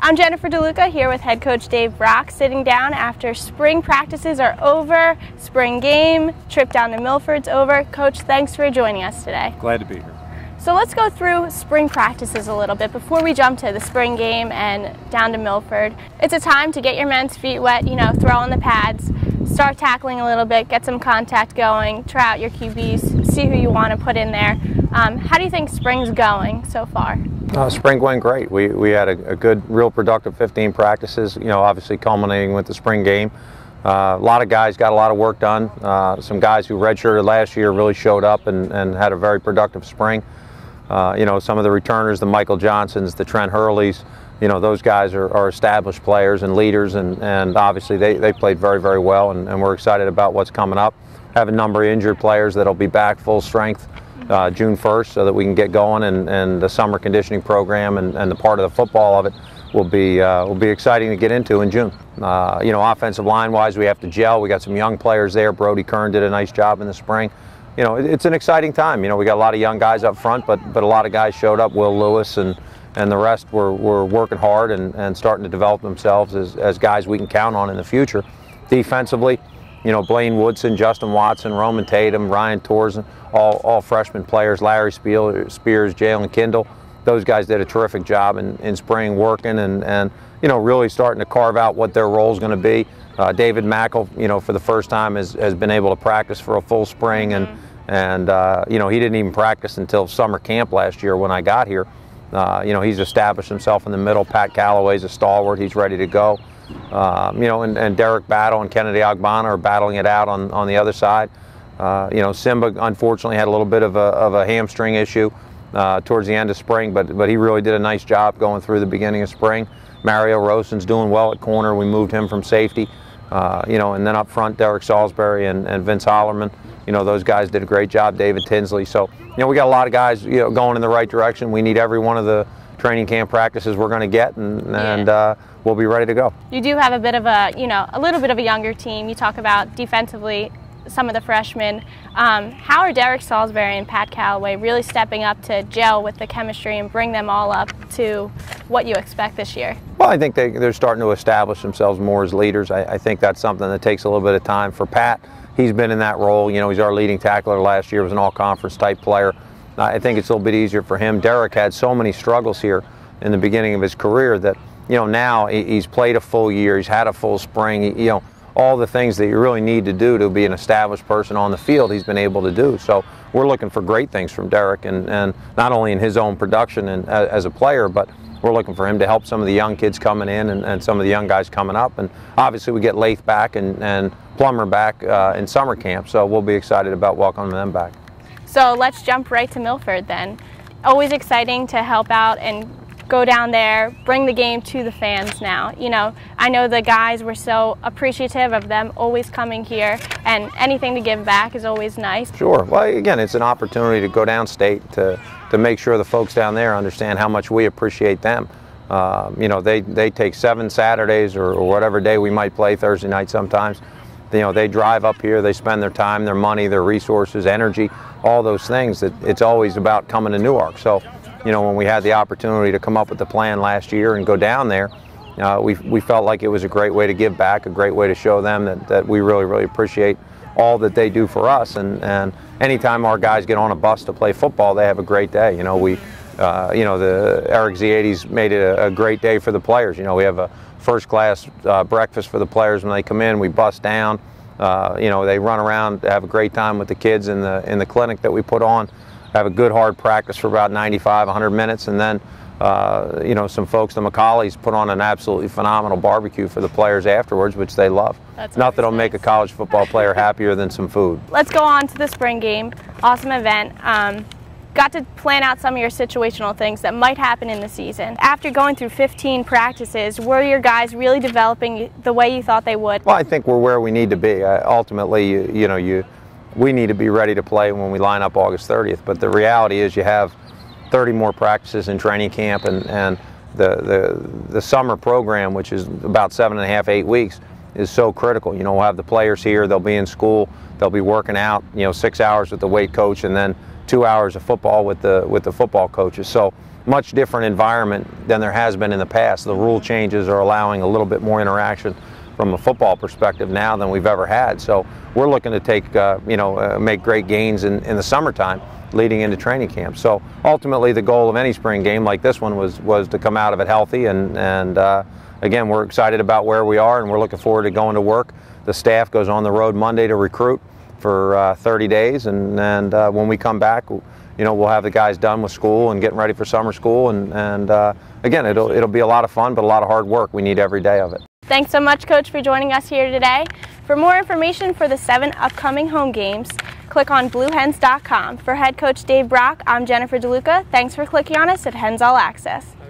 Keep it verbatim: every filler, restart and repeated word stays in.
I'm Jennifer DeLuca here with head coach Dave Brock, sitting down after spring practices are over, spring game, trip down to Milford's over. Coach, thanks for joining us today. Glad to be here. So let's go through spring practices a little bit before we jump to the spring game and down to Milford. It's a time to get your men's feet wet, you know, throw on the pads, start tackling a little bit, get some contact going, try out your Q Bs, see who you want to put in there. Um, how do you think spring's going so far? Uh, spring went great. We, we had a, a good, real productive fifteen practices, you know, obviously culminating with the spring game. Uh, a lot of guys got a lot of work done. Uh, some guys who redshirted last year really showed up and, and had a very productive spring. Uh, you know, some of the returners, the Michael Johnsons, the Trent Hurleys, you know, those guys are, are established players and leaders, and, and obviously they, they played very, very well, and, and we're excited about what's coming up. Have a number of injured players that'll be back full strength Uh, June first, so that we can get going, and, and the summer conditioning program and, and the part of the football of it will be uh, will be exciting to get into in June. Uh, you know, offensive line wise, we have to gel. We got some young players there. Brody Kern did a nice job in the spring. You know, it, it's an exciting time. You know, we got a lot of young guys up front, but but a lot of guys showed up. Will Lewis and and the rest were, were working hard and, and starting to develop themselves as, as guys we can count on in the future. Defensively, you know, Blaine Woodson, Justin Watson, Roman Tatum, Ryan Torsen, all, all freshman players, Larry Spears, Jalen Kindle. Those guys did a terrific job in, in spring working and, and, you know, really starting to carve out what their role is going to be. Uh, David Mackel, you know, for the first time has, has been able to practice for a full spring, and, and uh, you know, he didn't even practice until summer camp last year when I got here. Uh, you know, he's established himself in the middle. Pat Calloway's a stalwart. He's ready to go. Um, you know, and, and Derek Battle and Kennedy Ogbonna are battling it out on, on the other side. Uh, you know, Simba unfortunately had a little bit of a, of a hamstring issue uh, towards the end of spring, but, but he really did a nice job going through the beginning of spring. Mario Rosen's doing well at corner. We moved him from safety. Uh, you know, and then up front, Derek Salisbury and, and Vince Hollerman. You know, those guys did a great job, David Tinsley. So, you know, we got a lot of guys, you know, going in the right direction. We need every one of the training camp practices we're going to get, and, and yeah. uh, we'll be ready to go. You do have a bit of a, you know, a little bit of a younger team. You talk about defensively some of the freshmen. Um, how are Derek Salisbury and Pat Calloway really stepping up to gel with the chemistry and bring them all up to what you expect this year? Well, I think they, they're starting to establish themselves more as leaders. I, I think that's something that takes a little bit of time. For Pat, he's been in that role. You know, he's our leading tackler last year, was an all-conference type player. I think it's a little bit easier for him. Derek had so many struggles here in the beginning of his career that, you know, now he's played a full year, he's had a full spring, you know, all the things that you really need to do to be an established person on the field, he's been able to do. So we're looking for great things from Derek, and, and not only in his own production and as a player, but we're looking for him to help some of the young kids coming in and, and some of the young guys coming up. And obviously we get Lath back and, and Plummer back uh, in summer camp, so we'll be excited about welcoming them back. So let's jump right to Milford then. Always exciting to help out and go down there, bring the game to the fans now. You know, I know the guys were so appreciative of them always coming here, and anything to give back is always nice. Sure. Well, again, it's an opportunity to go downstate to, to make sure the folks down there understand how much we appreciate them. Uh, you know, they, they take seven Saturdays or, or whatever day we might play, Thursday night sometimes. You know, they drive up here, they spend their time, their money, their resources, energy, all those things. That it's always about coming to Newark. So, you know, when we had the opportunity to come up with the plan last year and go down there, uh, we, we felt like it was a great way to give back, a great way to show them that, that we really, really appreciate all that they do for us. And, and anytime our guys get on a bus to play football, they have a great day. You know, we, uh, you know, the Eric Ziades made it a, a great day for the players. You know, we have a first-class uh, breakfast for the players when they come in. We bust down. Uh, you know, they run around, have a great time with the kids in the in the clinic that we put on. Have a good hard practice for about ninety-five, a hundred minutes, and then uh, you know, some folks, the McCaulleys, put on an absolutely phenomenal barbecue for the players afterwards, which they love. That's Nothing will nice. make a college football player happier than some food. Let's go on to the spring game. Awesome event. Um, got to plan out some of your situational things that might happen in the season. After going through fifteen practices, were your guys really developing the way you thought they would? Well, I think we're where we need to be. Uh, ultimately, you, you know, you we need to be ready to play when we line up August thirtieth. But the reality is, you have thirty more practices in training camp, and and the the the summer program, which is about seven and a half, eight weeks, is so critical. You know, we'll have the players here. They'll be in school. They'll be working out. You know, six hours with the weight coach, and then two hours of football with the with the football coaches. So much different environment than there has been in the past. The rule changes are allowing a little bit more interaction from a football perspective now than we've ever had. So we're looking to take, uh, you know, uh, make great gains in, in the summertime leading into training camp. So ultimately the goal of any spring game like this one was was to come out of it healthy, and, and uh, again, we're excited about where we are, and we're looking forward to going to work. The staff goes on the road Monday to recruit for uh, thirty days, and, and uh, when we come back, you know, we'll have the guys done with school and getting ready for summer school, and, and uh, again, it'll, it'll be a lot of fun, but a lot of hard work. We need every day of it. Thanks so much, Coach, for joining us here today. For more information for the seven upcoming home games, click on blue hens dot com. For head coach Dave Brock, I'm Jennifer DeLuca. Thanks for clicking on us at Hens All Access.